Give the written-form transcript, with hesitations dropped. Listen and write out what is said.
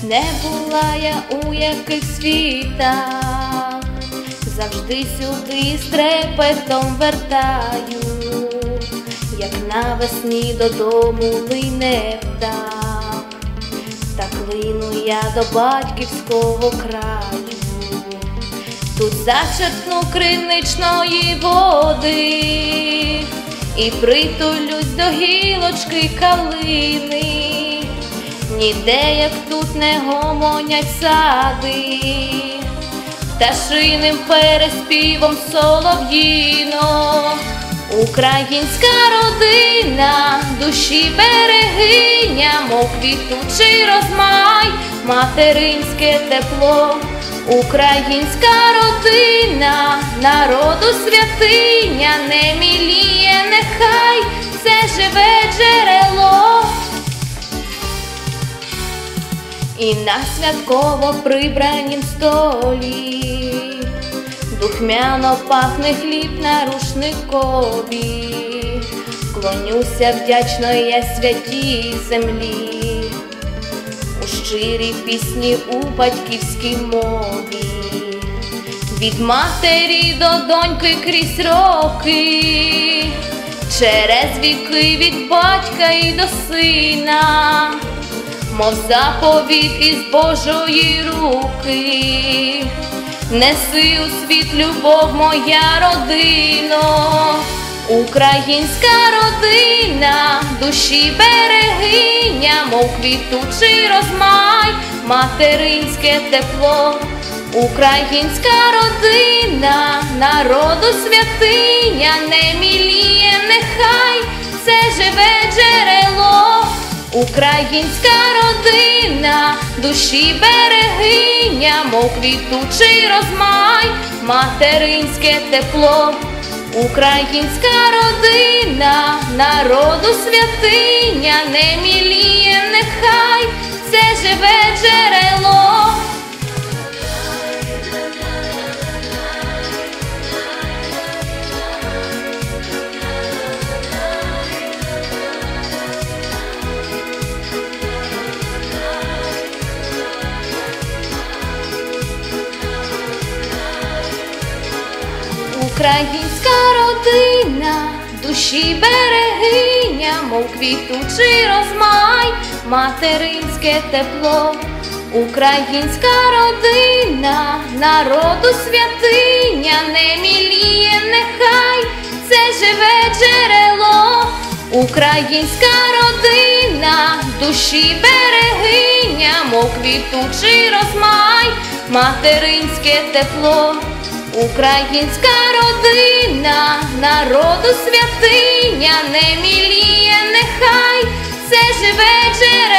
Не була я у яких світах, завжди сюди з трепетом вертаю, як навесні додому лине птах, так лину я до батьківського краю. Тут зачерпну криничної води і притулюсь до гілочки калини. Ніде, як тут, не гомонять сади, пташиним переспівом солов'їно. Українська родина, душі берегиня, мов квітучий розмай, материнське тепло. Українська родина, народу святиня, не міліє нехай, це живе джерело. І на святково прибранім столі духмяно пахне хліб на рушникові. Клонюся вдячно я святій землі, у щирій пісні у батьківській мові. Від матері до доньки крізь роки, через віки від батька і до сина, мов заповіт із Божої руки. Неси у світ любов, моя родино, українська родина, душі берегиня, мов квітучий розмай, материнське тепло. Українська родина, народу святиня, не міліє нехай, це живе джерело. Українська родина, душі берегиня, мов квітучий розмай, материнське тепло. Українська родина, народу святиня, не міліє нехай, це живе джерело. Українська родина, душі берегиня, мов квітучий розмай, материнське тепло. Українська родина, народу святиня, не міліє нехай, це живе джерело. Українська родина, душі берегиня, мов квітучий розмай, материнське тепло. Українська родина, народу святиня, не міліє нехай, це живе джерело.